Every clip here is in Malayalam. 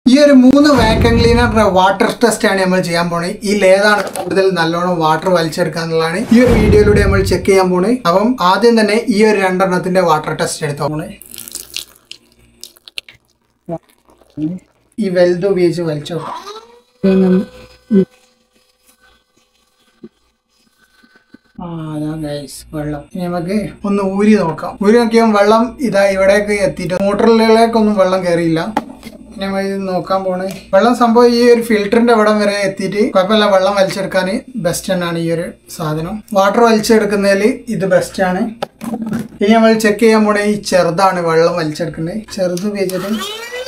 ഈ ഒരു 3 വാക്യൂം ക്ലീനറിന്റെ വാട്ടർ ടെസ്റ്റ് ആണ് നമ്മൾ ചെയ്യാൻ പോണേ. ഇതിലേതാണ് കൂടുതൽ നല്ലോണം വാട്ടർ വലിച്ചെടുക്കാന്നുള്ളതാണ് ഈ ഒരു വീഡിയോയിലൂടെ നമ്മൾ ചെക്ക് ചെയ്യാൻ പോണേ. അപ്പം ആദ്യം തന്നെ ഈ ഒരു 2 എണ്ണത്തിന്റെ വാട്ടർ ടെസ്റ്റ് എടുത്തോ പോണേ. ഈ വലുത് ഉപയോഗിച്ച് വലിച്ചോ. അതാ ഗൈസ് വെള്ളം. ഇനി നമുക്ക് ഒന്ന് ഊരി നോക്കാം. ഊരി നോക്കിയാൽ വെള്ളം ഇതാ ഇവിടേക്ക് എത്തിയിട്ട് മോട്ടറിലേക്കൊന്നും വെള്ളം കയറിയില്ല. ഇനി നമ്മൾ ഇത് നോക്കാൻ പോണേ. വെള്ളം സംഭവം ഈ ഒരു ഫിൽറ്ററിന്റെ ഇവിടം വരെ എത്തിയിട്ട് കുഴപ്പമില്ല. വെള്ളം വലിച്ചെടുക്കാൻ ബെസ്റ്റ് തന്നെയാണ് ഈ ഒരു സാധനം. വാട്ടർ വലിച്ചെടുക്കുന്നതിൽ ഇത് ബെസ്റ്റ് ആണ്. ഇനി നമ്മൾ ചെക്ക് ചെയ്യാൻ പോണേ ഈ ചെറുതാണ് വെള്ളം വലിച്ചെടുക്കുന്നത്. ചെറുത് ഉപയോഗിച്ചിട്ട്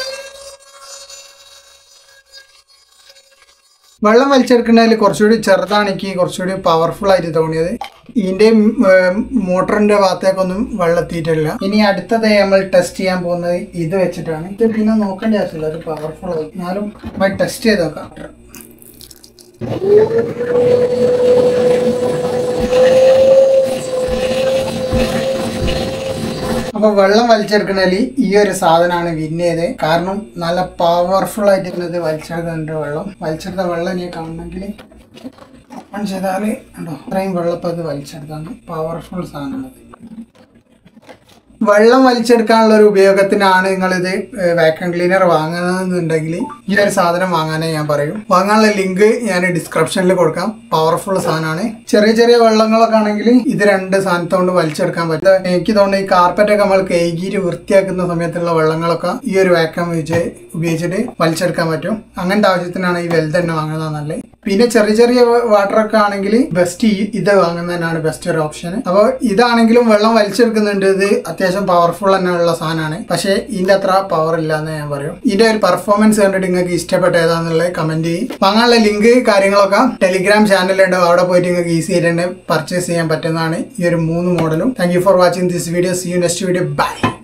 വെള്ളം വലിച്ചെടുക്കുന്നതിൽ കുറച്ചുകൂടി ചെറുതാണ് എനിക്ക് കുറച്ചുകൂടി പവർഫുൾ ആയിട്ട് തോന്നിയത്. ഇതിന്റെ മോട്ടറിന്റെ ഭാഗത്തേക്കൊന്നും വെള്ളം എത്തിയിട്ടില്ല. ഇനി അടുത്തത് നമ്മൾ ടെസ്റ്റ് ചെയ്യാൻ പോകുന്നത് ഇത് വെച്ചിട്ടാണ്. ഇത് പിന്നെ നോക്കേണ്ട ആവശ്യമില്ല, അത് പവർഫുൾ ആയി. എന്നാലും നമ്മൾ ടെസ്റ്റ് ചെയ്ത് നോക്കാം. അപ്പൊ വെള്ളം വലിച്ചെടുക്കുന്നതിൽ ഈ ഒരു സാധനമാണ് വിൻ ചെയ്തത്. കാരണം നല്ല പവർഫുൾ ആയിട്ട് വലിച്ചെടുക്കുന്നുണ്ട് വെള്ളം. വലിച്ചെടുത്ത വെള്ളം ഇനി കാണണമെങ്കിൽ ഓപ്പൺ ചെയ്താല് ഉണ്ടോ അത്രയും വെള്ളപ്പം അത് വലിച്ചെടുത്താണ്. പവർഫുൾ സാധനമാണ്. വെള്ളം വലിച്ചെടുക്കാനുള്ള ഒരു ഉപയോഗത്തിനാണ് നിങ്ങളിത് വാക്യൂം ക്ലീനർ വാങ്ങണമെന്നുണ്ടെങ്കിൽ ഈ ഒരു സാധനം വാങ്ങാനേ ഞാൻ പറയും. വാങ്ങാനുള്ള ലിങ്ക് ഞാൻ ഡിസ്ക്രിപ്ഷനിൽ കൊടുക്കാം. പവർഫുൾ സാധനമാണ്. ചെറിയ ചെറിയ വെള്ളങ്ങളൊക്കെ ആണെങ്കിൽ ഇത് 2 സാധനത്തോണ്ട് വലിച്ചെടുക്കാൻ പറ്റും. എനിക്ക് തോന്നുന്നു ഈ കാർപ്പറ്റൊക്കെ നമ്മൾ കഴുകിയിട്ട് വൃത്തിയാക്കുന്ന സമയത്തുള്ള വെള്ളങ്ങളൊക്കെ ഈ ഒരു വാക്യൂം ഉപയോഗിച്ചിട്ട് വലിച്ചെടുക്കാൻ പറ്റും. അങ്ങനത്തെ ആവശ്യത്തിനാണ് ഈ വലുത് തന്നെ വാങ്ങുന്നത് നല്ലത്. പിന്നെ ചെറിയ ചെറിയ വാട്ടറൊക്കെ ആണെങ്കിൽ ബെസ്റ്റ് ഇത് വാങ്ങുന്നതന്നെയാണ് ബെസ്റ്റ് ഒരു ഓപ്ഷൻ. അപ്പോൾ ഇതാണെങ്കിലും വെള്ളം വലിച്ചെടുക്കുന്നുണ്ട്. ഇത് അത്യാവശ്യം പവർഫുൾ തന്നെ ഉള്ള സാധനമാണ്. പക്ഷേ ഇതിന്റെ അത്ര പവർ ഇല്ല എന്ന് ഞാൻ പറയും. ഇതിന്റെ ഒരു പെർഫോമൻസ് കണ്ടിട്ട് നിങ്ങൾക്ക് ഇഷ്ടപ്പെട്ട ഏതാന്നുള്ളത് കമന്റ് ചെയ്യും. വാങ്ങാനുള്ള ലിങ്ക് കാര്യങ്ങളൊക്കെ ടെലിഗ്രാം ചാനലുണ്ട്. അവിടെ പോയിട്ട് നിങ്ങൾക്ക് ഈസി ആയിട്ട് തന്നെ പർച്ചേസ് ചെയ്യാൻ പറ്റുന്നതാണ് ഈ ഒരു 3 മോഡലും. Thank you for watching this video. See you next video. By.